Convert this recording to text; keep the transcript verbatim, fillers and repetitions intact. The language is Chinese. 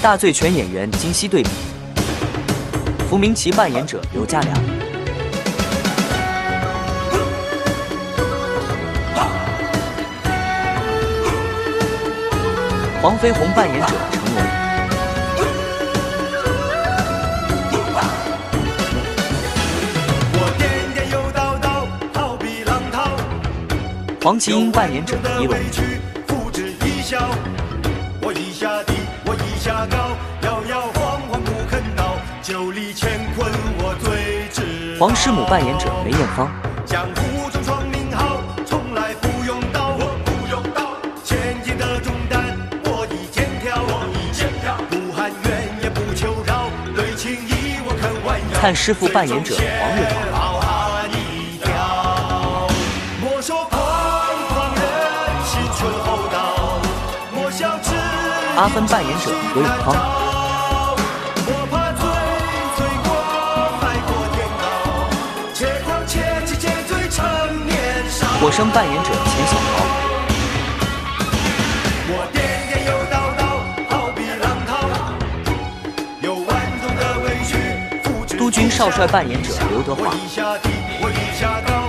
大醉拳演员今昔对比。伏明奇扮演者刘家良。 黄飞鸿扮演者成龙， 我颠颠又倒倒，好比浪涛。 黄麒英扮演者狄龙， 复制一笑，我一下低，我一下高，摇摇晃晃不肯倒，九里乾坤我最知道。 黄师母扮演者梅艳芳， 江湖中闯名号，从来不用刀，我不用刀，千斤的重担。 看师傅扮演者黄日华，阿芬扮演者何永康，火生扮演者钱小桃。 督军少帅扮演者刘德华。